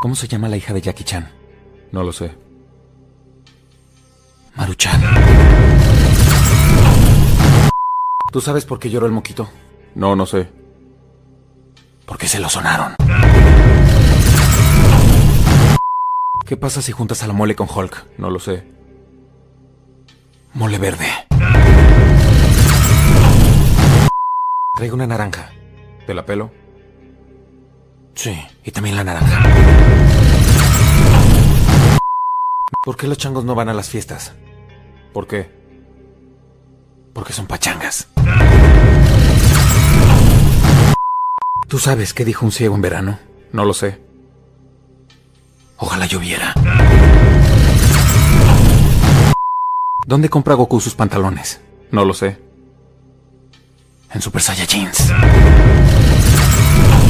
¿Cómo se llama la hija de Jackie Chan? No lo sé. Maruchan. ¿Tú sabes por qué lloró el moquito? No, no sé. Porque se lo sonaron. ¿Qué pasa si juntas a la mole con Hulk? No lo sé. Mole verde. Traigo una naranja. ¿Te la pelo? Sí, y también la naranja. ¿Por qué los changos no van a las fiestas? ¿Por qué? Porque son pachangas. ¿Tú sabes qué dijo un ciego en verano? No lo sé. Ojalá lloviera. ¿Dónde compra Goku sus pantalones? No lo sé. En Super Saiyajins.